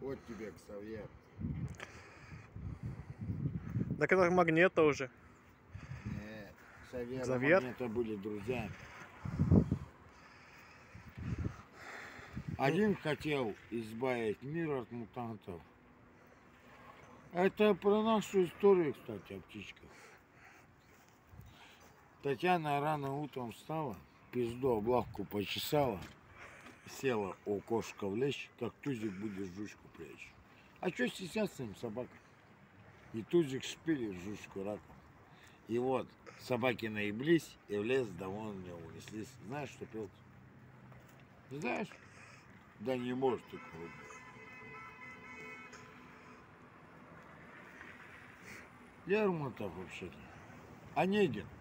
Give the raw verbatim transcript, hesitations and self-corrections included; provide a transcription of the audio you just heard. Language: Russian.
Вот тебе Ксавьер. Так это Магнето уже. Нет, Ксавьер и Ксавьер? Магнето были друзьями. Один хотел избавить мир от мутантов. Это про нашу историю, кстати, о птичках. Татьяна рано утром встала, пизду облавку почесала, села у окошка в лещ, как Тузик будет жучку прячь. А что стесняться им собака? И Тузик шпилит жучку раком. И вот собаки наеблись и в лес довольно унеслись. Знаешь, что пел? Знаешь? Да не может ты круто. Лермонтов вообще-то. Онегин.